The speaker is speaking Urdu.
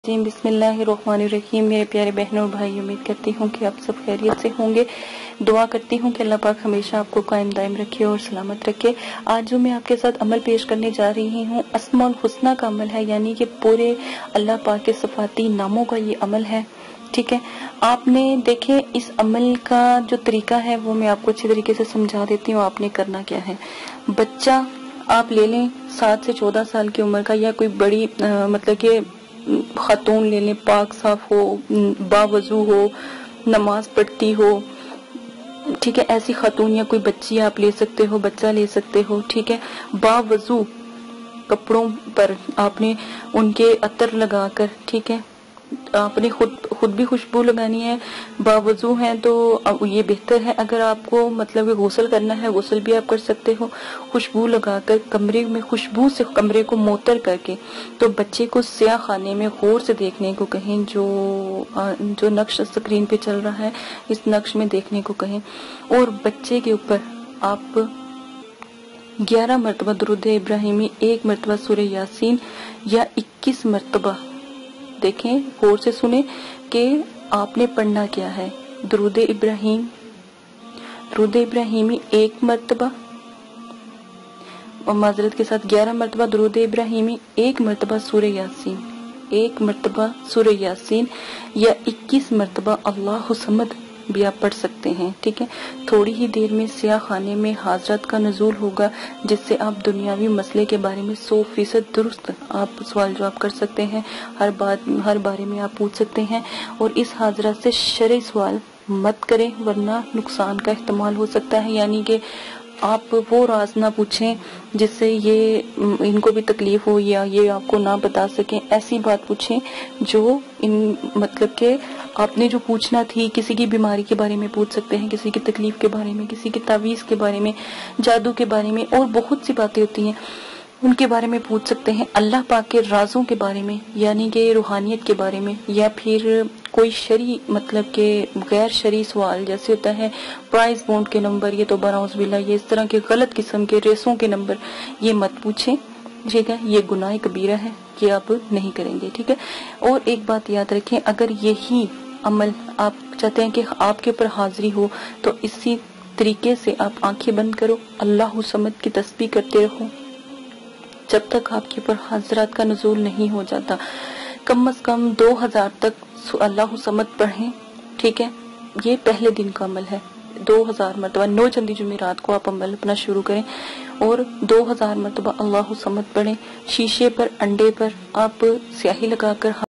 جی بسم اللہ الرحمن الرحیم۔ میرے پیارے بہنوں اور بھائی، امید کرتی ہوں کہ آپ سب خیریت سے ہوں گے۔ دعا کرتی ہوں کہ اللہ پاک ہمیشہ آپ کو قائم دائم رکھے اور سلامت رکھے۔ آج جو میں آپ کے ساتھ عمل پیش کرنے جا رہی ہوں، اسماء الحسنی کا عمل ہے، یعنی کہ پورے اللہ پاک کے صفاتی ناموں کا یہ عمل ہے۔ ٹھیک ہے، آپ نے دیکھیں اس عمل کا جو طریقہ ہے وہ میں آپ کو اچھی طریقے سے سمجھا دیتی ہوں۔ آپ نے کرنا کیا ہے، بچہ آپ لے لیں 7 سے 14 سال کی عمر کا، یا کوئی بڑی مطلب کہ خاتون لے لیں، پاک صاف ہو، باوضو ہو، نماز پڑھتی ہو۔ ٹھیک ہے، ایسی خاتون یا کوئی بچی آپ لے سکتے ہو، بچہ لے سکتے ہو۔ ٹھیک ہے، باوضو کپڑوں پر آپ نے ان کے عطر لگا کر، ٹھیک ہے، آپ نے خود بھی خوشبو لگانی ہے۔ باوضو ہیں تو یہ بہتر ہے، اگر آپ کو مطلب غسل کرنا ہے غسل بھی آپ کر سکتے ہو، خوشبو لگا کر کمرے میں خوشبو سے کمرے کو معطر کر کے۔ تو بچے کو سیاہ خانے میں غور سے دیکھنے کو کہیں، جو نقش اسکرین پہ چل رہا ہے اس نقش میں دیکھنے کو کہیں، اور بچے کے اوپر آپ 11 مرتبہ درود ابراہیمی، 1 مرتبہ سورہ یاسین، یا 21 مرتبہ، دیکھیں غور سے سنیں کہ آپ نے پڑھنا کیا ہے۔ درود ابراہیمی 1 مرتبہ، اور معذرت کے ساتھ 11 مرتبہ درود ابراہیمی، 1 مرتبہ سورہ یاسین، 1 مرتبہ سورہ یاسین، یا 21 مرتبہ اللہ صمد بھی آپ پڑھ سکتے ہیں۔ ٹھیک ہے، تھوڑی ہی دیر میں سیاہ خانے میں حضرت کا نزول ہوگا، جس سے آپ دنیاوی مسئلے کے بارے میں 100% درست آپ سوال جواب کر سکتے ہیں، ہر بارے میں آپ پوچھ سکتے ہیں، اور اس حضرت سے شرعی سوال مت کریں ورنہ نقصان کا احتمال ہو سکتا ہے، یعنی کہ آپ وہ راز نہ پوچھیں جس سے یہ ان کو بھی تکلیف ہو یا یہ آپ کو نہ بتا سکیں۔ ایسی بات پوچھیں جو مطلب کہ آپ نے جو پوچھنا تھی، کسی کی بیماری کے بارے میں پوچھ سکتے ہیں، کسی کی تکلیف کے بارے میں، کسی کی تعویذ کے بارے میں، جادو کے بارے میں، اور بہت سی باتیں ہوتی ہیں ان کے بارے میں پوچھ سکتے ہیں، اللہ پاک کے رازوں کے بارے میں، یعنی کہ روحانیت کے بارے میں، یا پھر کوئی شرعی مطلب کہ غیر شرعی سوال، جیسے ہوتا ہے پرائز بونڈ کے نمبر، یہ تو نعوذ باللہ یہ اس طرح کے غلط قسم کے ریسوں کے نمبر یہ مت پوچھیں۔ ٹھیک ہے، یہ گناہ کبیرہ ہے، یہ آپ نہیں کریں گے۔ ٹھیک ہے، اور ایک بات یاد رکھیں، اگر یہی عمل آپ چاہتے ہیں کہ آپ کے اوپر حاضری ہو تو اسی طریقے سے آپ آنکھیں بند کرو، اللہ صمد کی تسبیح کرتے رہو جب تک آپ کے اوپر حضرات کا نزول نہیں ہو جاتا۔ کم از کم 2000 تک اللہ صمد پڑھیں۔ ٹھیک ہے، یہ پہلے دن کا عمل ہے، 2000 مرتبہ 9 چندی جمعرات کو آپ عمل اپنا شروع کریں، اور 2000 مرتبہ اللہ صمد پڑھیں۔ شیشے پر، انڈے پر آپ سیاہی لگا کر